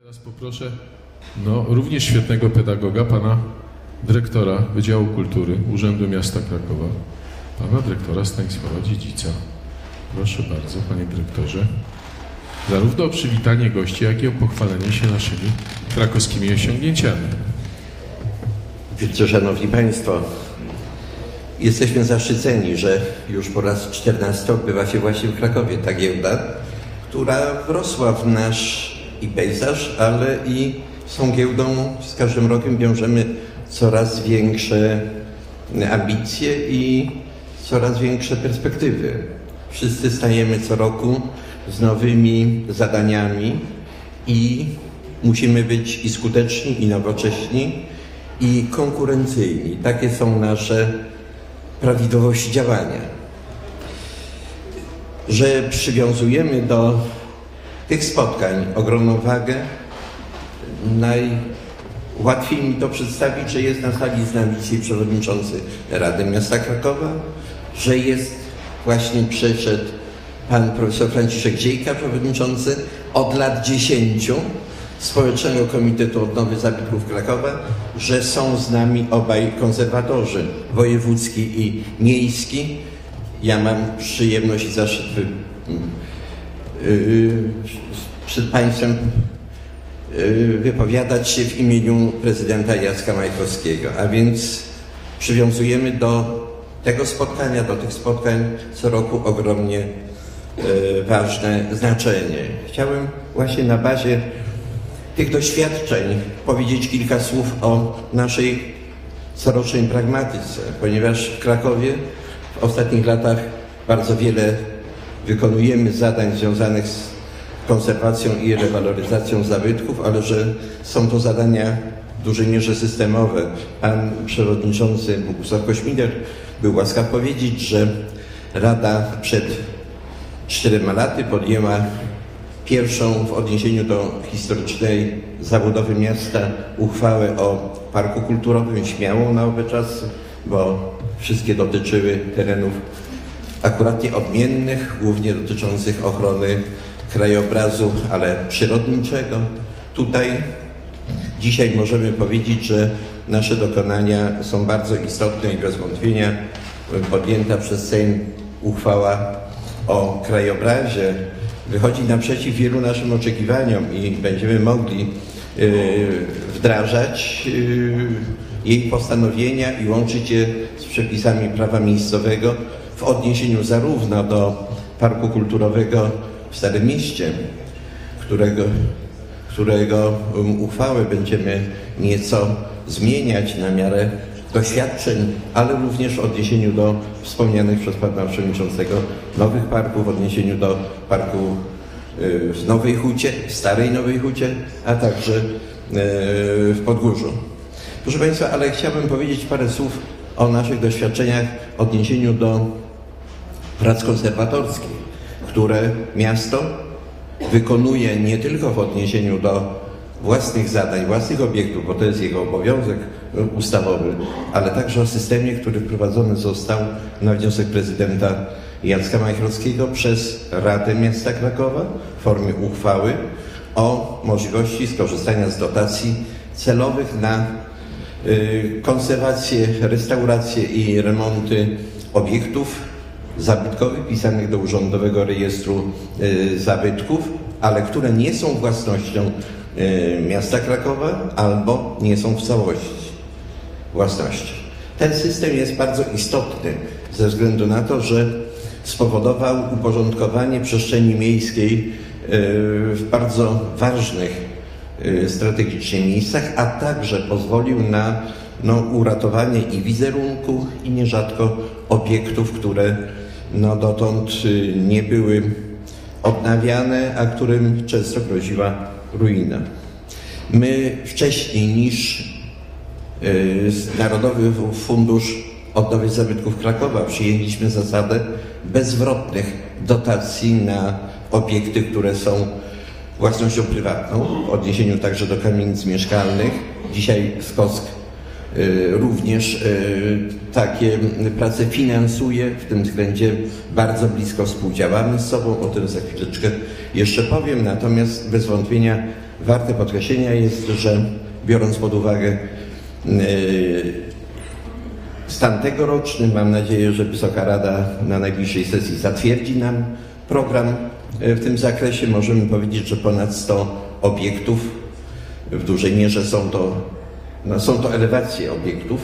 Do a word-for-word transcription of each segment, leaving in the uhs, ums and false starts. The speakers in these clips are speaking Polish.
Teraz poproszę no, również świetnego pedagoga, pana dyrektora Wydziału Kultury Urzędu Miasta Krakowa, pana dyrektora Stanisława Dziedzica. Proszę bardzo, panie dyrektorze, zarówno o przywitanie gości, jak i o pochwalenie się naszymi krakowskimi osiągnięciami. Wielce szanowni państwo, jesteśmy zaszczyceni, że już po raz czternasty odbywa się właśnie w Krakowie ta giełda, która wrosła w nasz i pejzaż, ale i z tą giełdą z każdym rokiem wiążemy coraz większe ambicje i coraz większe perspektywy. Wszyscy stajemy co roku z nowymi zadaniami i musimy być i skuteczni, i nowocześni, i konkurencyjni. Takie są nasze prawidłowości działania. Że przywiązujemy do tych spotkań ogromną wagę, najłatwiej mi to przedstawić, że jest na sali z nami dzisiaj przewodniczący Rady Miasta Krakowa, że jest właśnie przyszedł pan profesor Franciszek Dziejka, przewodniczący od lat dziesięciu Społecznego Komitetu Odnowy Zabytków Krakowa, że są z nami obaj konserwatorzy, wojewódzki i miejski. Ja mam przyjemność i zaszczyt wy, yy, przed państwem yy, wypowiadać się w imieniu prezydenta Jacka Majchrowskiego, a więc przywiązujemy do tego spotkania, do tych spotkań co roku ogromnie yy, ważne znaczenie. Chciałem właśnie na bazie tych doświadczeń powiedzieć kilka słów o naszej corocznej pragmatyce, ponieważ w Krakowie w ostatnich latach bardzo wiele wykonujemy zadań związanych z konserwacją i rewaloryzacją zabytków, ale że są to zadania w dużej mierze systemowe. Pan przewodniczący Bogusław Kośmider był łaskaw powiedzieć, że Rada przed czterema laty podjęła pierwszą w odniesieniu do historycznej zabudowy miasta uchwałę o Parku Kulturowym, śmiałą na owe czasy, bo wszystkie dotyczyły terenów akuratnie odmiennych, głównie dotyczących ochrony krajobrazu, ale przyrodniczego. Tutaj dzisiaj możemy powiedzieć, że nasze dokonania są bardzo istotne i bez wątpienia podjęta przez Sejm uchwała o krajobrazie wychodzi naprzeciw wielu naszym oczekiwaniom i będziemy mogli yy, wdrażać yy, jej postanowienia i łączyć je z przepisami prawa miejscowego w odniesieniu zarówno do Parku Kulturowego w Starym Mieście, którego, którego um, uchwałę będziemy nieco zmieniać na miarę doświadczeń, ale również w odniesieniu do wspomnianych przez pana przewodniczącego nowych parków, w odniesieniu do parku y, w Nowej Hucie, w Starej Nowej Hucie, a także y, w Podgórzu. Proszę państwa, ale chciałbym powiedzieć parę słów o naszych doświadczeniach w odniesieniu do prac konserwatorskich, które miasto wykonuje nie tylko w odniesieniu do własnych zadań, własnych obiektów, bo to jest jego obowiązek ustawowy, ale także o systemie, który wprowadzony został na wniosek prezydenta Jacka Majchrowskiego przez Radę Miasta Krakowa w formie uchwały o możliwości skorzystania z dotacji celowych na y, konserwację, restaurację i remonty obiektów zabytkowych pisanych do Urzędowego Rejestru y, Zabytków, ale które nie są własnością y, miasta Krakowa albo nie są w całości własności. Ten system jest bardzo istotny ze względu na to, że spowodował uporządkowanie przestrzeni miejskiej y, w bardzo ważnych y, strategicznie miejscach, a także pozwolił na no, uratowanie i wizerunku, i nierzadko obiektów, które no, dotąd y, nie były odnawiane, a którym często groziła ruina. My wcześniej niż y, Narodowy Fundusz Odnowy Zabytków Krakowa przyjęliśmy zasadę bezzwrotnych dotacji na obiekty, które są własnością prywatną, w odniesieniu także do kamienic mieszkalnych. Dzisiaj SKOSK y, również y, takie prace finansuje, w tym względzie bardzo blisko współdziałamy z sobą, o tym za chwileczkę jeszcze powiem, natomiast bez wątpienia Warte podkreślenia jest, że biorąc pod uwagę stan tegoroczny, mam nadzieję, że Wysoka Rada na najbliższej sesji zatwierdzi nam program w tym zakresie. Możemy powiedzieć, że ponad sto obiektów, w dużej mierze są to, no są to elewacje obiektów,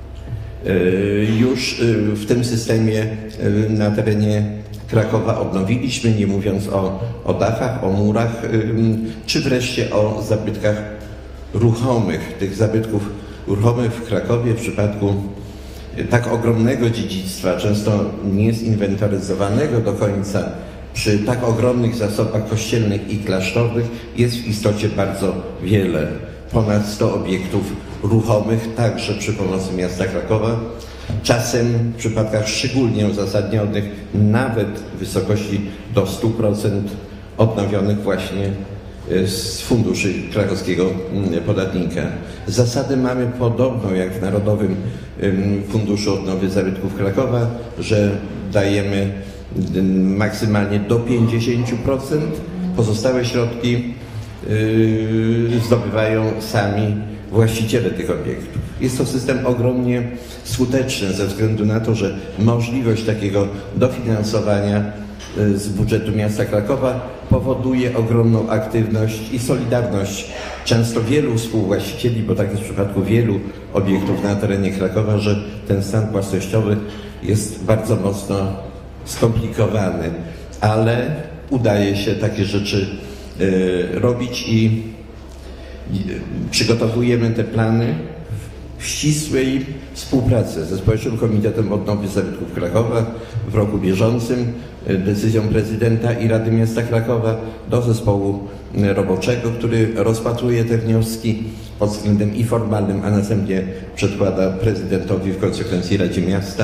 już w tym systemie na terenie Krakowa odnowiliśmy, nie mówiąc o, o dachach, o murach, czy wreszcie o zabytkach ruchomych. Tych zabytków ruchomych w Krakowie w przypadku tak ogromnego dziedzictwa, często niezinwentaryzowanego do końca, przy tak ogromnych zasobach kościelnych i klasztornych jest w istocie bardzo wiele. Ponad sto obiektów ruchomych, także przy pomocy miasta Krakowa. Czasem w przypadkach szczególnie uzasadnionych nawet w wysokości do stu procent odnowionych właśnie z funduszy krakowskiego podatnika. Zasadę mamy podobną jak w Narodowym Funduszu Odnowy Zabytków Krakowa, że dajemy maksymalnie do pięćdziesięciu procent. Pozostałe środki zdobywają sami właściciele tych obiektów. Jest to system ogromnie skuteczny ze względu na to, że możliwość takiego dofinansowania z budżetu miasta Krakowa powoduje ogromną aktywność i solidarność często wielu współwłaścicieli, bo tak jest w przypadku wielu obiektów na terenie Krakowa, że ten stan własnościowy jest bardzo mocno skomplikowany, ale udaje się takie rzeczy y, robić i y, przygotowujemy te plany w ścisłej współpracy ze Społecznym Komitetem Odnowy Zabytków Krakowa w roku bieżącym, decyzją prezydenta i Rady Miasta Krakowa do zespołu roboczego, który rozpatruje te wnioski pod względem i formalnym, a następnie przedkłada prezydentowi, w konsekwencji Radzie Miasta.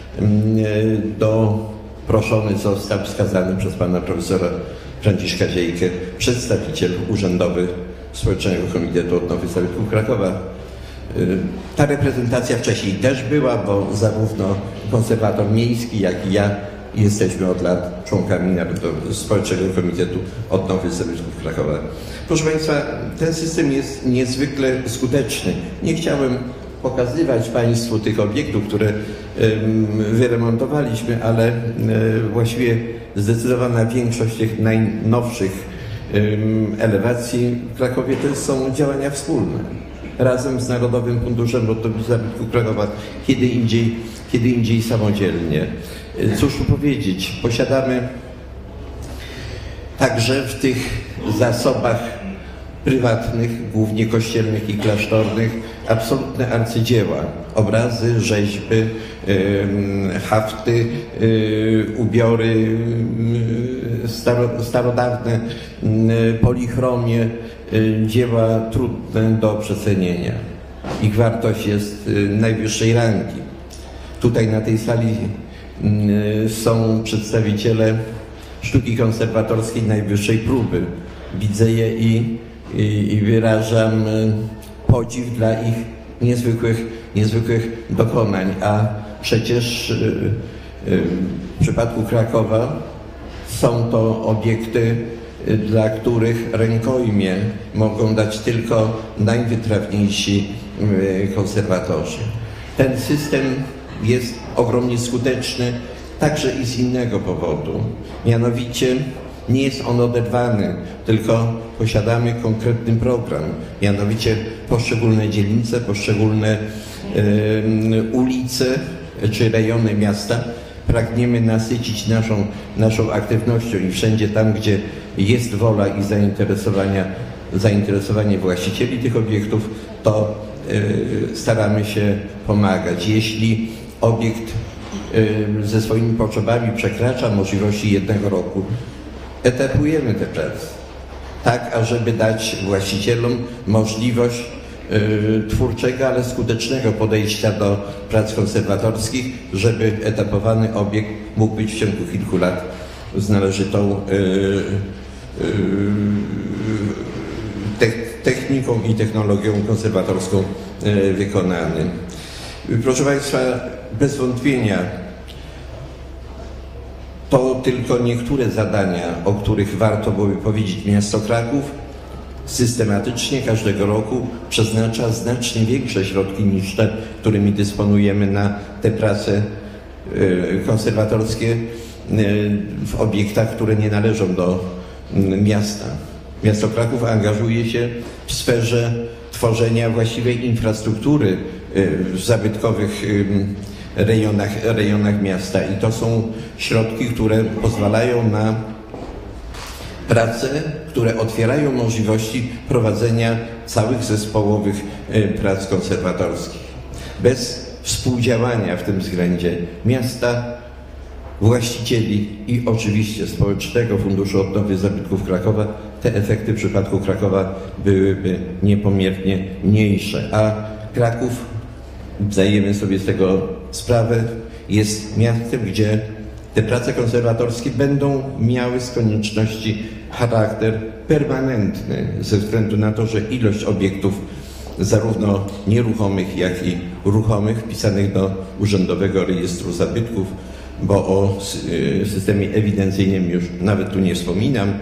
Do proszony został wskazany przez pana profesora Franciszka Ziejkę przedstawiciel urzędowy Społecznego Komitetu Odnowy Zabytków Krakowa. Ta reprezentacja wcześniej też była, bo zarówno konserwator miejski, jak i ja jesteśmy od lat członkami Społecznego Komitetu Odnowy Zabytków Krakowa. Proszę Państwa, ten system jest niezwykle skuteczny. Nie chciałem pokazywać Państwu tych obiektów, które wyremontowaliśmy, ale właściwie zdecydowana większość tych najnowszych elewacji w Krakowie to są działania wspólne. Razem z Narodowym Funduszem Odnowy Zabytków Krakowa, kiedy indziej, kiedy indziej samodzielnie. Cóż tu powiedzieć, posiadamy także w tych zasobach prywatnych, głównie kościelnych i klasztornych, absolutne arcydzieła. Obrazy, rzeźby, hafty, ubiory staro, starodawne, polichromie, dzieła trudne do przecenienia. Ich wartość jest najwyższej rangi. Tutaj na tej sali są przedstawiciele sztuki konserwatorskiej najwyższej próby. Widzę je i, i, i wyrażam podziw dla ich niezwykłych, niezwykłych dokonań, a przecież w przypadku Krakowa są to obiekty, dla których rękojmie mogą dać tylko najwytrawniejsi konserwatorzy. Ten system jest ogromnie skuteczny także i z innego powodu. Mianowicie nie jest on oderwany, tylko posiadamy konkretny program. Mianowicie poszczególne dzielnice, poszczególne y, ulice czy rejony miasta pragniemy nasycić naszą, naszą aktywnością i wszędzie tam, gdzie jest wola i zainteresowania, zainteresowanie właścicieli tych obiektów, to y, staramy się pomagać. Jeśli obiekt y, ze swoimi potrzebami przekracza możliwości jednego roku, etapujemy te prace, tak ażeby dać właścicielom możliwość y, twórczego, ale skutecznego podejścia do prac konserwatorskich, żeby etapowany obiekt mógł być w ciągu kilku lat z należytą y, y, te, techniką i technologią konserwatorską y, wykonany. Proszę Państwa, bez wątpienia to tylko niektóre zadania, o których warto byłoby powiedzieć. Miasto Kraków systematycznie każdego roku przeznacza znacznie większe środki niż te, którymi dysponujemy na te prace konserwatorskie w obiektach, które nie należą do miasta. Miasto Kraków angażuje się w sferze tworzenia właściwej infrastruktury w zabytkowych rejonach, rejonach miasta i to są środki, które pozwalają na prace, które otwierają możliwości prowadzenia całych zespołowych prac konserwatorskich. Bez współdziałania w tym względzie miasta, właścicieli i oczywiście Społecznego Funduszu Odnowy Zabytków Krakowa, te efekty w przypadku Krakowa byłyby niepomiernie mniejsze. A Kraków, zdajemy sobie z tego sprawę, jest miastem, gdzie te prace konserwatorskie będą miały z konieczności charakter permanentny, ze względu na to, że ilość obiektów zarówno nieruchomych, jak i ruchomych wpisanych do Urzędowego Rejestru Zabytków, bo o systemie ewidencyjnym już nawet tu nie wspominam,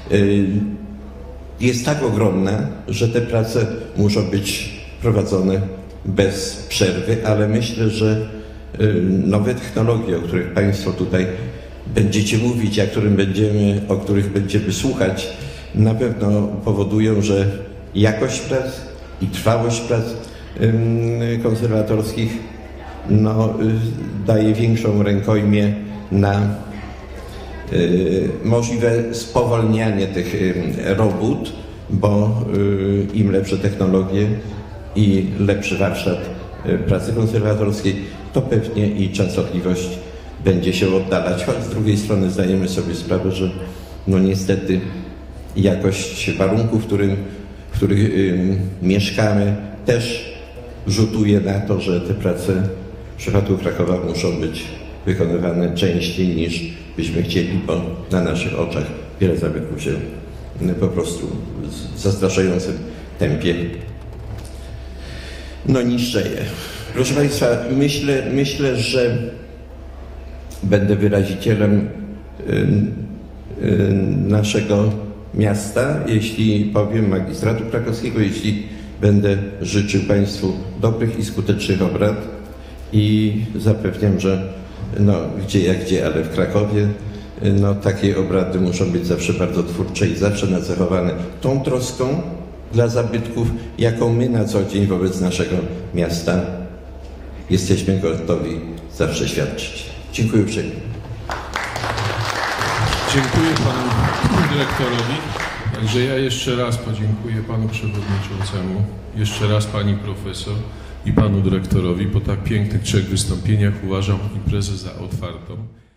jest tak ogromna, że te prace muszą być prowadzone bez przerwy, ale myślę, że nowe technologie, o których Państwo tutaj będziecie mówić, a którym będziemy, o których będziemy słuchać, na pewno powodują, że jakość prac i trwałość prac konserwatorskich no, daje większą rękojmię na y, możliwe spowolnianie tych y, robót, bo y, im lepsze technologie i lepszy warsztat y, pracy konserwatorskiej, to pewnie i częstotliwość będzie się oddalać, choć z drugiej strony zdajemy sobie sprawę, że no niestety jakość warunków, w, którym, w których y, mieszkamy, też rzutuje na to, że te prace w przypadku Krakowa muszą być wykonywane częściej niż byśmy chcieli, bo na naszych oczach wiele zabytków się po prostu w zastraszającym tempie no niszczeje. Proszę Państwa, myślę, myślę, że będę wyrazicielem y, y, naszego miasta, jeśli powiem magistratu krakowskiego, jeśli będę życzył Państwu dobrych i skutecznych obrad i zapewniam, że no gdzie jak gdzie, ale w Krakowie no takie obrady muszą być zawsze bardzo twórcze i zawsze nacechowane tą troską dla zabytków, jaką my na co dzień wobec naszego miasta jesteśmy gotowi zawsze świadczyć. Dziękuję uprzejmie. Dziękuję Panu Dyrektorowi. Także ja jeszcze raz podziękuję Panu Przewodniczącemu, jeszcze raz Pani Profesor i Panu Dyrektorowi. Po tak pięknych trzech wystąpieniach uważam imprezę za otwartą.